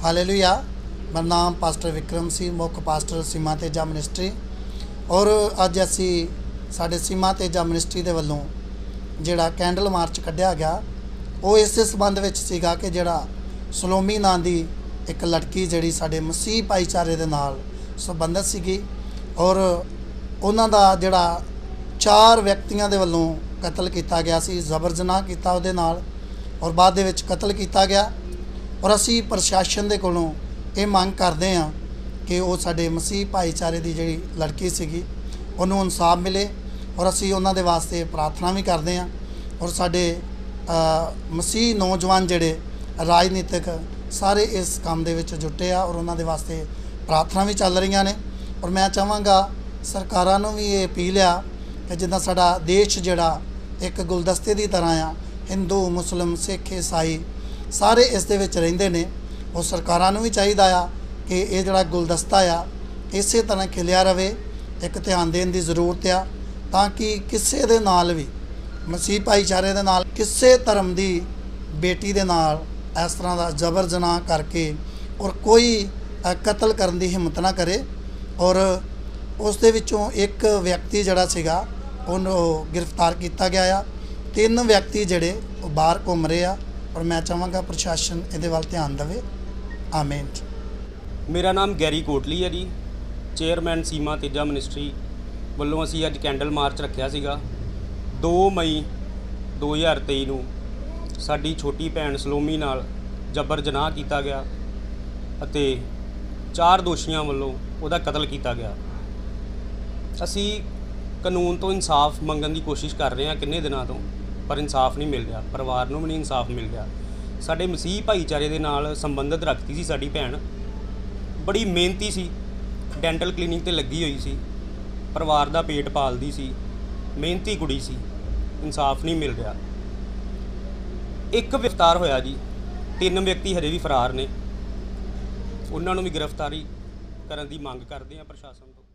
Hallelujah. मेरा नाम pastor Vikram Singh, मुख पास्टर सीमा तेजा मिनिस्ट्री। और अज असी साडे सीमा तेजा मिनिस्ट्री दे वल्लों जिहड़ा कैंडल मार्च कढ़िया गया वो इस संबंध विच सीगा कि जिहड़ा सलोमी नां दी एक लड़की जिहड़ी साडे मसीह भाईचारे दे नाल संबंधित सीगी और उन्हां दा जिहड़ा 4 व्यक्तियों के वलों कतल किया गया सी, जबर जनाह किया उहदे नाल और बाद दे विच कतल किया गया। और असी प्रशासन दे कोलों ये मंग करते हैं कि वो साडे मसीह भाईचारे की जिहड़ी लड़की सीगी उन्होंने इंसाफ मिले और असी उन्हां दे वास्ते प्रार्थना भी करते हैं। और साडे मसीह नौजवान जिहड़े राजनीतिक सारे इस काम दे विच जुटे आ और उन्हां दे वास्ते प्रार्थना भी चल रही ने। और मैं चाहांगा सरकारां नूं भी ये अपील आ कि जिद्दां साडा देश जिहड़ा एक गुलदस्ते की तरह आ, हिंदू मुस्लिम सिख ईसाई सारे इस दे विच रहिंदे ने, और सरकारां नूं भी चाहीदा आ कि ये जिहड़ा गुलदस्ता आ इस तरह खिलिया रहे। एक ध्यान देने की जरूरत आ ताकि किसी दे नाल भी मसीह भाईचारे दे नाल किसी धर्म की बेटी दे नाल इस तरह का जबर जनाह करके और कोई कतल करने की हिम्मत ना करे। और उस दे विचों एक व्यक्ति जिहड़ा सीगा उन्होंने गिरफ्तार किया गया आ। 3 व्यक्ति जिहड़े बाहर घूम रहे आ और मैं चाहांगा प्रशासन इहदे वल ध्यान देवे। आमीन। मेरा नाम गैरी कोटली है जी, चेयरमैन सीमा तेजा मिनिस्ट्री ਵੱਲੋਂ ਅਸੀਂ ਅੱਜ ਕੈਂਡਲ ਮਾਰਚ ਰੱਖਿਆ ਸੀਗਾ। 2 ਮਈ 2023 ਨੂੰ ਸਾਡੀ ਛੋਟੀ ਭੈਣ ਸਲੋਮੀ ਨਾਲ ਜਬਰ ਜਨਾਹ ਕੀਤਾ ਗਿਆ ਅਤੇ 4 ਦੋਸ਼ੀਆਂ ਵੱਲੋਂ ਉਹਦਾ ਕਤਲ ਕੀਤਾ ਗਿਆ। ਅਸੀਂ ਕਾਨੂੰਨ ਤੋਂ ਇਨਸਾਫ ਮੰਗਣ ਦੀ ਕੋਸ਼ਿਸ਼ ਕਰ ਰਹੇ ਹਾਂ ਕਿੰਨੇ ਦਿਨਾਂ ਤੋਂ, ਪਰ ਇਨਸਾਫ ਨਹੀਂ ਮਿਲ ਰਿਹਾ। ਪਰਿਵਾਰ ਨੂੰ ਵੀ ਨਹੀਂ ਇਨਸਾਫ ਮਿਲ ਰਿਹਾ। ਸਾਡੇ ਮਸੀਹ ਭਾਈਚਾਰੇ ਦੇ ਨਾਲ ਸੰਬੰਧਿਤ ਰੱਖਦੀ ਸੀ ਸਾਡੀ ਭੈਣ, ਬੜੀ ਮਿਹਨਤੀ ਸੀ, ਡੈਂਟਲ ਕਲੀਨਿਕ ਤੇ ਲੱਗੀ ਹੋਈ ਸੀ, ਪਰਿਵਾਰ ਦਾ ਪੇਟ ਪਾਲਦੀ ਸੀ, ਮਿਹਨਤੀ ਕੁੜੀ ਸੀ। ਇਨਸਾਫ ਨਹੀਂ ਮਿਲ ਰਿਹਾ। ਇੱਕ ਗ੍ਰਿਫਤਾਰ ਹੋਇਆ ਜੀ, 3 ਵਿਅਕਤੀ ਹਜੇ ਵੀ ਫਰਾਰ ਨੇ। ਉਹਨਾਂ ਨੂੰ ਵੀ ਗ੍ਰਿਫਤਾਰੀ ਕਰਨ ਦੀ ਮੰਗ ਕਰਦੇ ਹਾਂ ਪ੍ਰਸ਼ਾਸਨ ਤੋਂ।